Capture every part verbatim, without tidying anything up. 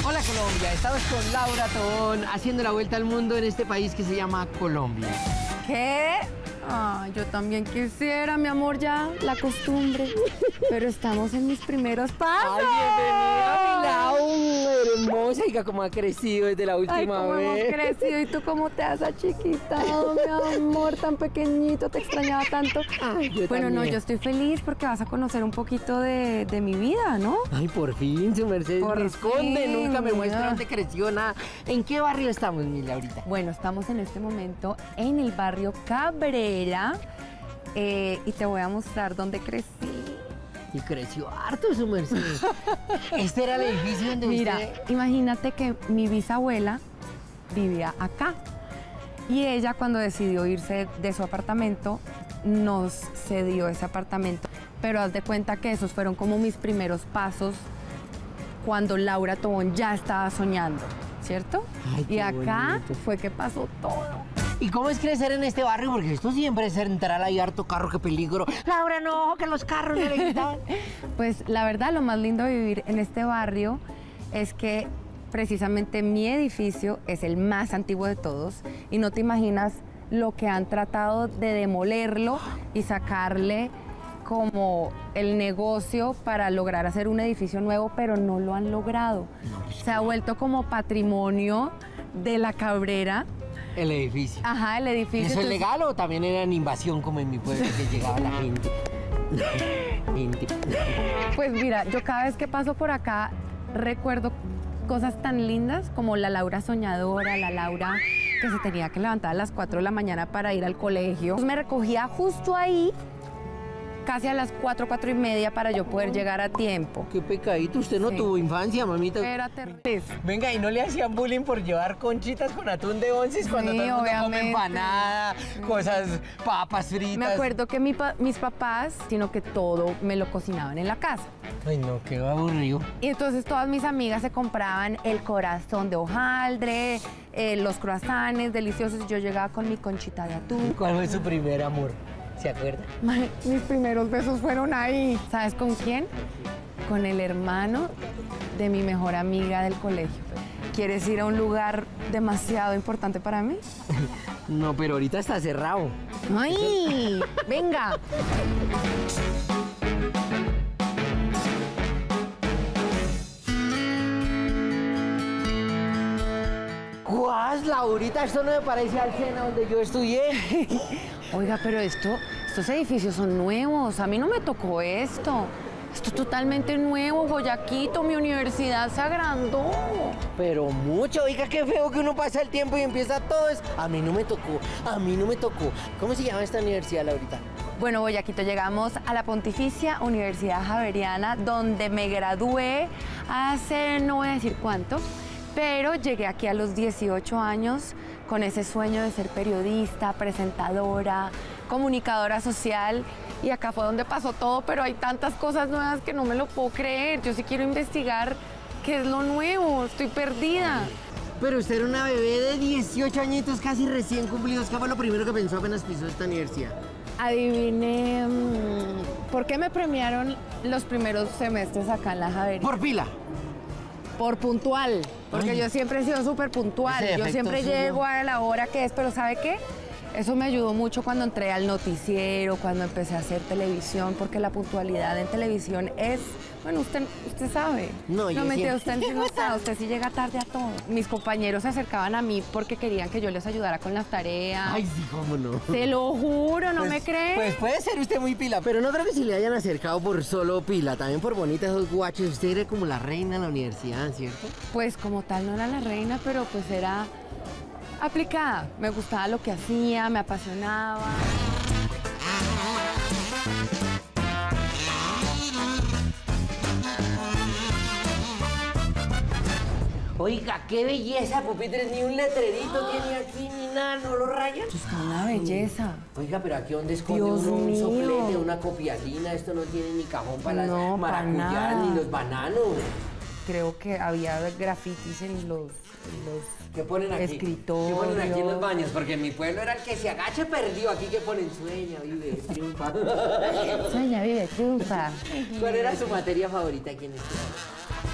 Hola Colombia, estamos con Laura Tobón haciendo la vuelta al mundo en este país que se llama Colombia. ¿Qué? Ay, yo también quisiera, mi amor, ya, la costumbre. Pero estamos en mis primeros pasos. ¡Ay, bienvenida, mi Lau! Hermosa, hija, cómo ha crecido desde la última Ay, cómo vez. hemos crecido. ¿Y tú cómo te has achiquitado, mi amor, tan pequeñito? Te extrañaba tanto. Ay, yo bueno, también. no, yo estoy feliz porque vas a conocer un poquito de, de mi vida, ¿no? Ay, por fin, su merced Por me esconde, fin, nunca me muestra ya. dónde creció nada. ¿En qué barrio estamos, mi Laurita? Bueno, estamos en este momento en el barrio Cabrera eh, y te voy a mostrar dónde crecí. Y creció harto, su merced. Este era el edificio donde Mira, usted... imagínate que mi bisabuela vivía acá y ella cuando decidió irse de su apartamento nos cedió ese apartamento, pero haz de cuenta que esos fueron como mis primeros pasos cuando Laura Tobón ya estaba soñando, ¿cierto? Ay, y qué acá bonito. fue que pasó todo. ¿Y cómo es crecer en este barrio? Porque esto siempre es central, hay harto carro, qué peligro. Laura, no, que los carros no le gritaban. Pues la verdad, lo más lindo de vivir en este barrio es que precisamente mi edificio es el más antiguo de todos y no te imaginas lo que han tratado de demolerlo y sacarle como el negocio para lograr hacer un edificio nuevo, pero no lo han logrado. Se ha vuelto como patrimonio de la Cabrera. El edificio. Ajá, el edificio. ¿Eso es entonces- legal o también era en invasión como en mi pueblo que llegaba la gente? Gente. Pues mira, yo cada vez que paso por acá recuerdo cosas tan lindas como la Laura soñadora, la Laura que se tenía que levantar a las cuatro de la mañana para ir al colegio. Me recogía justo ahí, casi a las cuatro, cuatro y media para yo poder llegar a tiempo. Qué pecadito, usted no Sí. tuvo infancia, mamita. Era terrible. Venga, ¿y no le hacían bullying por llevar conchitas con atún de once cuando Sí, todo el mundo come obviamente. empanada, cosas, papas fritas? Me acuerdo que mi pa- mis papás, sino que todo me lo cocinaban en la casa. Ay, no, qué aburrido. Y entonces todas mis amigas se compraban el corazón de hojaldre, eh, los croissants deliciosos, y yo llegaba con mi conchita de atún. ¿Cuál fue su primer amor? ¿Se acuerda? Mae, mis primeros besos fueron ahí. ¿Sabes con quién? Con el hermano de mi mejor amiga del colegio. ¿Quieres ir a un lugar demasiado importante para mí? No, pero ahorita está cerrado. ¡Ay! ¡Venga! ¡Guas, Laurita! Esto no me parece al Sena donde yo estudié. Oiga, pero esto, estos edificios son nuevos. A mí no me tocó esto. Esto es totalmente nuevo. Boyaquito, mi universidad se agrandó. Pero mucho, oiga, qué feo que uno pasa el tiempo y empieza todo eso. A mí no me tocó, a mí no me tocó. ¿Cómo se llama esta universidad, Laurita? Bueno, Boyaquito, llegamos a la Pontificia Universidad Javeriana, donde me gradué hace no voy a decir cuánto, pero llegué aquí a los dieciocho años con ese sueño de ser periodista, presentadora, comunicadora social. Y acá fue donde pasó todo, pero hay tantas cosas nuevas que no me lo puedo creer. Yo sí quiero investigar qué es lo nuevo, estoy perdida. Pero usted era una bebé de dieciocho añitos, casi recién cumplidos. ¿Qué fue lo primero que pensó apenas pisó esta universidad? Adiviné, mm, ¿por qué me premiaron los primeros semestres acá en la Javeriana? Por pila. Por puntual, porque Ay. yo siempre he sido súper puntual. Ese Yo defecto siempre suyo. llego a la hora que es, pero ¿sabe qué? Eso me ayudó mucho cuando entré al noticiero, cuando empecé a hacer televisión, porque la puntualidad en televisión es, bueno, usted, usted sabe. No, yo No, mentira, siempre- usted no sabe, usted sí llega tarde a todo. Mis compañeros se acercaban a mí porque querían que yo les ayudara con las tareas. Ay, sí, cómo no. Se lo juro, ¿no Pues- me creen? Pues puede ser usted muy pila, pero no creo que se le hayan acercado por solo pila, también por bonitas esos guachos. Usted era como la reina en la universidad, ¿cierto? Pues como tal no era la reina, pero pues era aplicada. Me gustaba lo que hacía, me apasionaba. Oiga, qué belleza, pupitres, ni un letrerito tiene aquí, ni nada, no lo rayan. Esto es una belleza. Oiga, pero aquí donde esconde Dios uno un mío. soplete, una copialina, esto no tiene ni cajón para No, las para maracuyás nada. ni los bananos. Creo que había grafitis en los, en los ¿Qué ponen aquí? escritorios. ¿Qué ponen aquí en los baños? Porque en mi pueblo era el que se agache perdió. Aquí que ponen sueña, vive, triunfa. Sueña, vive, triunfa. ¿Cuál era su materia favorita aquí en este?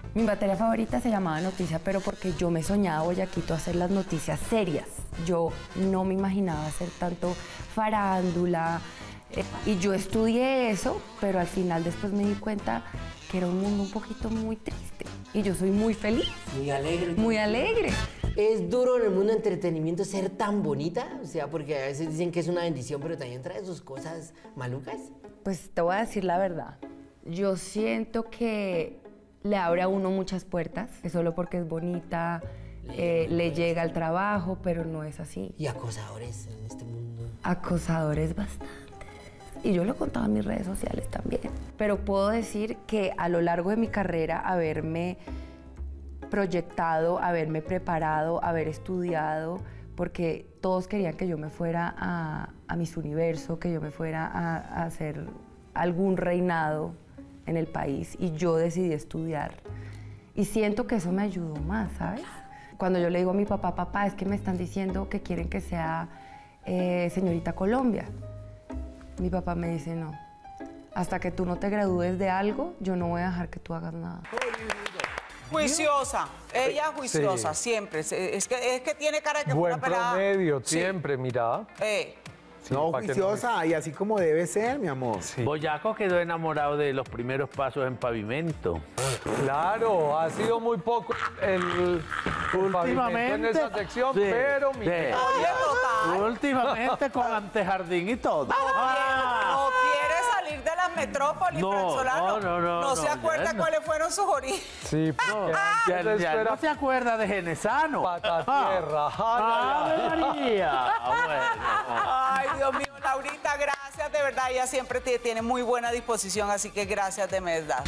Mi materia favorita se llamaba noticia, pero porque yo me soñaba Boyaquito hacer las noticias serias. Yo no me imaginaba hacer tanto farándula. Eh, y yo estudié eso, pero al final después me di cuenta que era un mundo un poquito muy triste. Y yo soy muy feliz. Muy alegre. Muy alegre. ¿Es duro en el mundo del entretenimiento ser tan bonita? O sea, porque a veces dicen que es una bendición, pero también trae sus cosas malucas. Pues te voy a decir la verdad. Yo siento que le abre a uno muchas puertas, que solo porque es bonita eh, le llega al trabajo, pero no es así. ¿Y acosadores en este mundo? Acosadores bastantes. Y yo lo he contado en mis redes sociales también. Pero puedo decir que a lo largo de mi carrera, haberme proyectado, haberme preparado, haber estudiado, porque todos querían que yo me fuera a, a Miss Universo, que yo me fuera a, a hacer algún reinado en el país, y yo decidí estudiar. Y siento que eso me ayudó más, ¿sabes? Cuando yo le digo a mi papá, papá, es que me están diciendo que quieren que sea eh, señorita Colombia. Mi papá me dice, no, hasta que tú no te gradúes de algo, yo no voy a dejar que tú hagas nada. Juiciosa, ella juiciosa, Sí. siempre. Es que, es que tiene cara de que fue Buen una pelada. promedio, Sí. siempre, mira. Eh, Sí, No, pa' que no- juiciosa, y así como debe ser, mi amor. Sí. Boyaco quedó enamorado de los primeros pasos en pavimento. Claro, ha sido muy poco el, el pavimento en esa sección, sí, pero mi sí. oye, total. Últimamente con antejardín y todo. No quiere salir de las metrópolis, No, Franzolano. no, no, no, se no, acuerda ya no. cuáles fueron sus orígenes. Sí, porque Ya, antes ya eso era no se acuerda de Genesano. patatierra. ¡Ave María! Bueno. Ay, Dios mío, Laurita, gracias, de verdad. Ella siempre te- tiene muy buena disposición, así que gracias de verdad.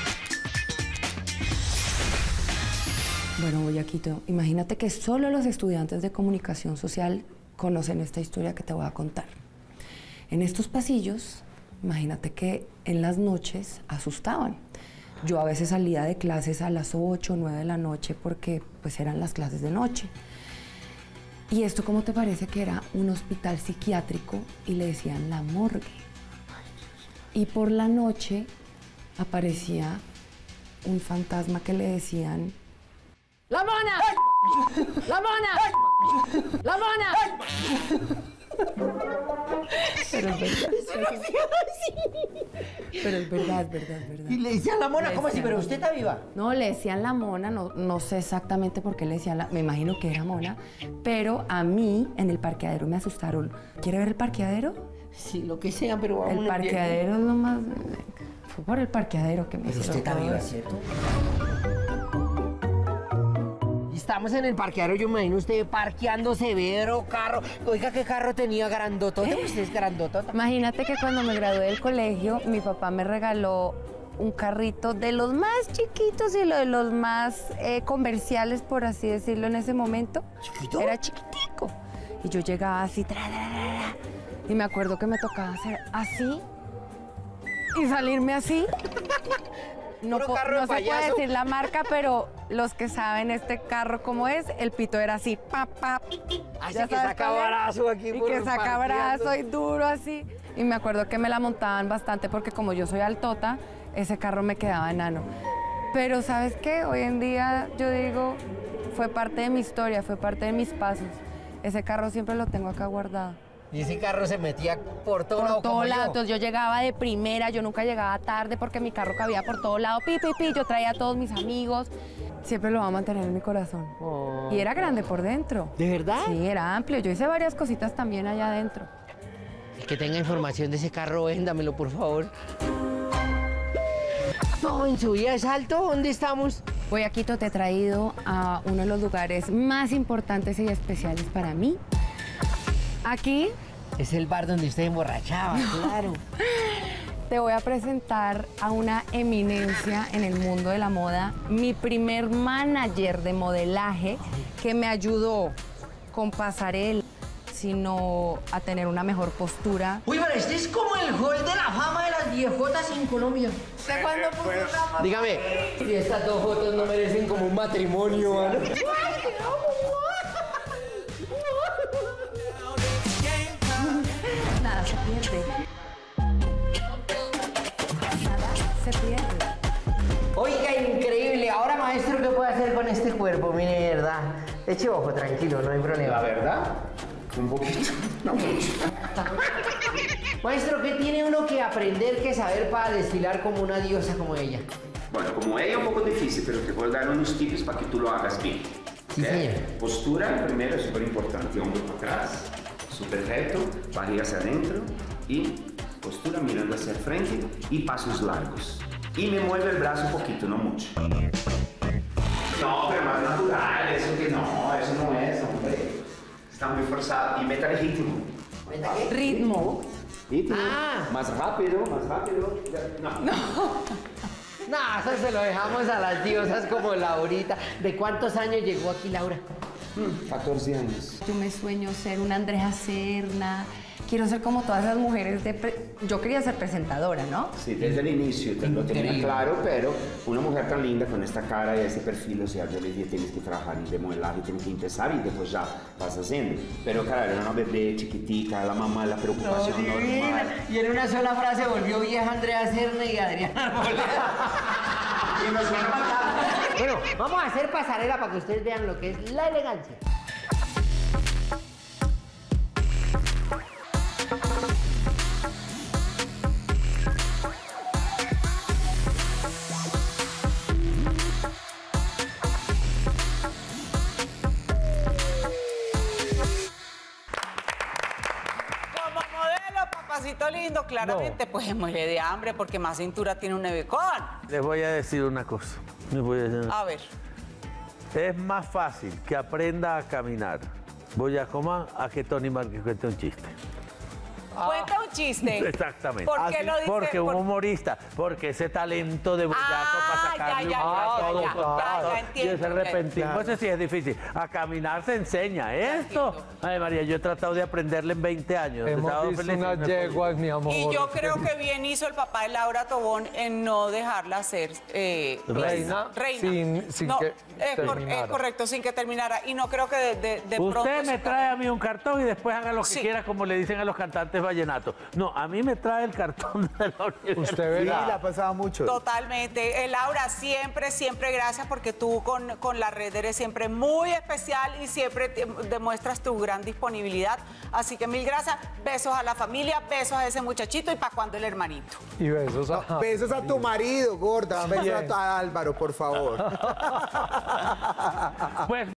Bueno, Boyaquito, imagínate que solo los estudiantes de comunicación social conocen esta historia que te voy a contar. En estos pasillos, imagínate que en las noches asustaban. Yo a veces salía de clases a las ocho o nueve de la noche porque pues eran las clases de noche. Y esto, ¿cómo te parece que era un hospital psiquiátrico y le decían la morgue? Y por la noche aparecía un fantasma que le decían ¡La mona! ¡La mona! ¡La mona! Pero es verdad. Pero es verdad, es verdad, es verdad. Y le decían la mona, Le ¿cómo así? decían Pero la- usted está viva. No, le decían la mona, no, no sé exactamente por qué le decían la... Me imagino que era mona, pero a mí en el parqueadero me asustaron. ¿Quiere ver el parqueadero? Sí, lo que sea, pero vamos. El parqueadero es lo más... Fue por el parqueadero que me Pero usted hicieron está todo viva, eso. ¿cierto? Estamos en el parqueadero, yo me imagino usted parqueando severo carro. Oiga, ¿qué carro tenía grandotote? Usted es grandotota. Imagínate que cuando me gradué del colegio, mi papá me regaló un carrito de los más chiquitos y lo de los más eh, comerciales, por así decirlo, en ese momento. ¿Chiquito? Era chiquitico. Y yo llegaba así, tra, tra, tra, tra, y me acuerdo que me tocaba hacer así y salirme así. No, Puro po- carro de no se puede payaso. decir la marca, pero los que saben este carro cómo es, el pito era así, pa, pa. Así ¿Ya que sabes saca cuál es? brazo aquí. Y por que saca parqueando. brazo y duro así. Y me acuerdo que me la montaban bastante porque como yo soy altota, ese carro me quedaba enano. Pero ¿sabes qué? Hoy en día yo digo, fue parte de mi historia, fue parte de mis pasos. Ese carro siempre lo tengo acá guardado. Y ese carro se metía por todo lado. Por todo como lado. yo. Entonces yo llegaba de primera, yo nunca llegaba tarde porque mi carro cabía por todo lado. Pi, pi, pi. Yo traía a todos mis amigos. Siempre lo voy a mantener en mi corazón. Oh. Y era grande por dentro. ¿De verdad? Sí, era amplio. Yo hice varias cositas también allá adentro. El que tenga información de ese carro, véndamelo, por favor. No, en su vida es alto. ¿Dónde estamos? Boyaquito, te he traído a uno de los lugares más importantes y especiales para mí. Aquí Es el bar donde usted emborrachaba, claro. te voy a presentar a una eminencia en el mundo de la moda, mi primer manager de modelaje que me ayudó con pasarela, sino a tener una mejor postura. Uy, pero este es como el hall de la fama de las viejotas en Colombia. ¿De cuándo puso una foto? Dígame, y estas dos fotos no merecen como un matrimonio, mano. Nada se pierde. Nada se pierde. Oiga, increíble. Ahora con este cuerpo, mire, de verdad. Eche ojo, tranquilo, no hay problema. La verdad, un poquito, no mucho. Maestro, ¿qué tiene uno que aprender, que saber para desfilar como una diosa como ella? Bueno, como ella es un poco difícil, pero te voy a dar unos tips para que tú lo hagas bien. Sí, ¿ok? señor. Postura, primero, es súper importante. Hombro para atrás, súper recto, barriga hacia adentro y postura mirando hacia el frente y pasos largos. Y me mueve el brazo un poquito, no mucho. No, pero más natural, eso que no, eso no es, hombre. Está muy forzado. Y meta el ritmo. ¿Meta qué? Ritmo. Ritmo. Ah. Más rápido, más rápido. No. No, eso se lo dejamos a las diosas como Laurita. ¿De cuántos años llegó aquí Laura? catorce años. Yo me sueño ser una Andrea Serna. Quiero ser como todas esas mujeres de... pre- Yo quería ser presentadora, ¿no? Sí, desde el inicio te lo tenía Increíble. claro, pero una mujer tan linda con esta cara y ese perfil, o sea, yo le dije, tienes que trabajar en modelaje, tienes que empezar y después ya vas haciendo. Pero, claro, era una bebé chiquitica, la mamá, la preocupación normal. Y en una sola frase volvió vieja Andrea Serna y Adriana Arboleda. Y nos van a matar. Bueno, vamos a hacer pasarela para que ustedes vean lo que es la elegancia. Como modelo, papacito lindo, claramente, pues es muere de hambre porque más cintura tiene un nevecón. Les voy a decir una cosa. Les voy a decir una- A ver. Es más fácil que aprenda a caminar Boyacomán a que Tony Márquez cuente un chiste. Cuenta un chiste. Exactamente. ¿Por qué lo dice? Porque un Por- humorista, porque ese talento de Boyaco Ah, para sacarle ya, un ya, a ya, todo, ya, todo, ya, todo, ya y entiendo, ese ok. repentismo, ese sí es difícil. A caminar se enseña. Esto, entiendo. ay María, yo he tratado de aprenderle en veinte años. Hemos Estaba visto feliz y unas me fue yeguas, mi amor. Y yo creo que bien hizo el papá de Laura Tobón en no dejarla ser eh, Reina, reina. sin- sin No, que es, cor- terminara. es correcto, sin que terminara. Y no creo que de, de, de pronto... Usted me su trae a mí un cartón y después haga lo que Sí. quiera, como le dicen a los cantantes vallenatos. No, a mí me trae el cartón de la universidad. Usted Sí, verá. la ha pasado mucho. Totalmente. Eh, Laura, siempre, siempre gracias porque tú con, con la red eres siempre muy especial y siempre te- demuestras tu gran disponibilidad. Así que mil gracias. Besos a la familia, besos a ese muchachito y para cuando el hermanito. Y besos a... No, besos a tu marido, gorda. Besos Bien. a, a Álvaro, por favor. Pues